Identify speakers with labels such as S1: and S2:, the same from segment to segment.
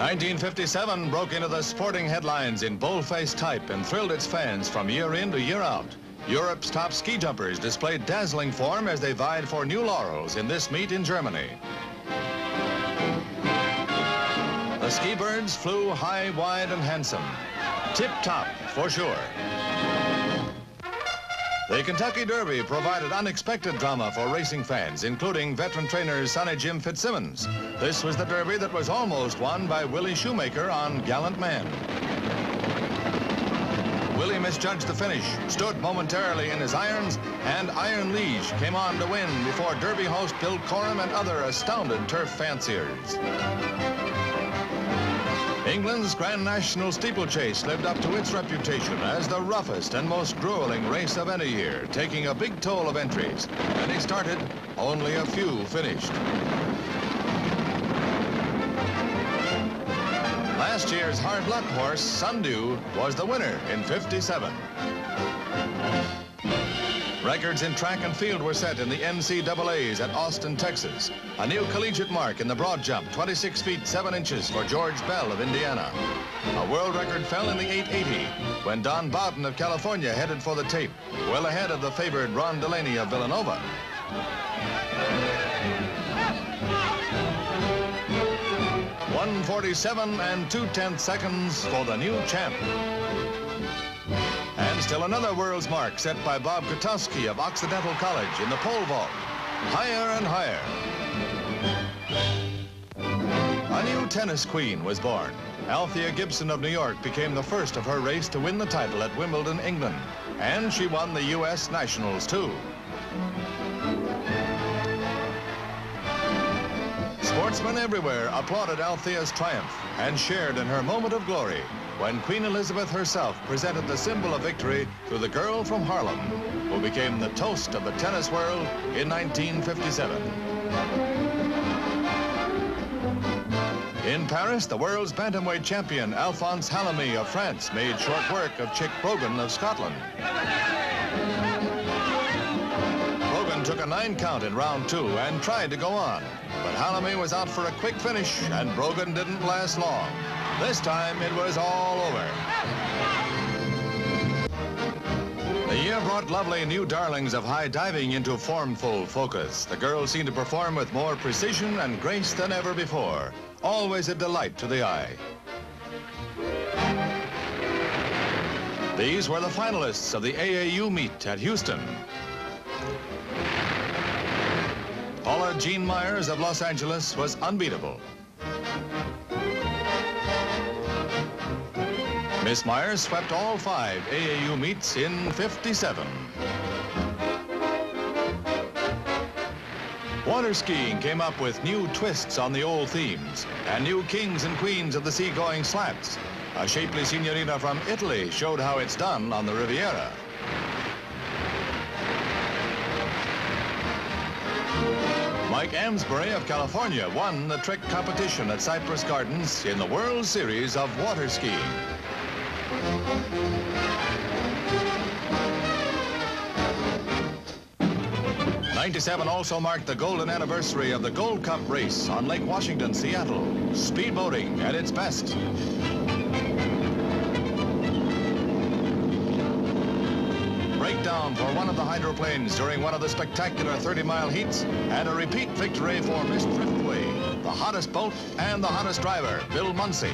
S1: 1957 broke into the sporting headlines in bold-faced type and thrilled its fans from year in to year out. Europe's top ski jumpers displayed dazzling form as they vied for new laurels in this meet in Germany. The ski birds flew high, wide, and handsome. Tip-top, for sure. The Kentucky Derby provided unexpected drama for racing fans, including veteran trainer Sonny Jim Fitzsimmons. This was the Derby that was almost won by Willie Shoemaker on Gallant Man. Willie misjudged the finish, stood momentarily in his irons, and Iron Liege came on to win before Derby host Bill Coram and other astounded turf fanciers. England's Grand National Steeplechase lived up to its reputation as the roughest and most grueling race of any year, taking a big toll of entries. Many started, only a few finished. Last year's hard luck horse, Sundew, was the winner in '57. Records in track and field were set in the NCAAs at Austin, Texas. A new collegiate mark in the broad jump, 26 feet 7 inches for George Bell of Indiana. A world record fell in the 880 when Don Bowden of California headed for the tape, well ahead of the favored Ron Delaney of Villanova. .147 and 2/10 seconds for the new champ. And still another world's mark set by Bob Kotowski of Occidental College in the pole vault. Higher and higher. A new tennis queen was born. Althea Gibson of New York became the first of her race to win the title at Wimbledon, England. And she won the U.S. Nationals, too. Sportsmen everywhere applauded Althea's triumph and shared in her moment of glory when Queen Elizabeth herself presented the symbol of victory to the girl from Harlem, who became the toast of the tennis world in 1957. In Paris, the world's bantamweight champion Alphonse Halamy of France made short work of Chick Brogan of Scotland. Brogan took a 9 count in round 2 and tried to go on, but Halamy was out for a quick finish and Brogan didn't last long. This time it was all over. The year brought lovely new darlings of high diving into formful focus. The girls seemed to perform with more precision and grace than ever before. Always a delight to the eye. These were the finalists of the AAU meet at Houston. Paula Jean Myers of Los Angeles was unbeatable. Miss Myers swept all 5 AAU meets in '57. Water skiing came up with new twists on the old themes and new kings and queens of the seagoing slats. A shapely signorina from Italy showed how it's done on the Riviera. Mike Amsbury of California won the trick competition at Cypress Gardens in the World Series of water skiing. '97 also marked the golden anniversary of the Gold Cup race on Lake Washington, Seattle. Speedboating at its best. Breakdown for one of the hydroplanes during one of the spectacular 30-mile heats, and a repeat victory for Miss Driftway, the hottest boat and the hottest driver, Bill Munsey.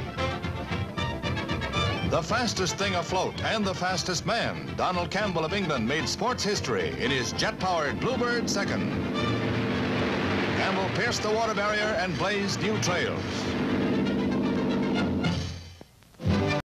S1: The fastest thing afloat and the fastest man, Donald Campbell of England, made sports history in his jet-powered Bluebird second. Campbell pierced the water barrier and blazed new trails.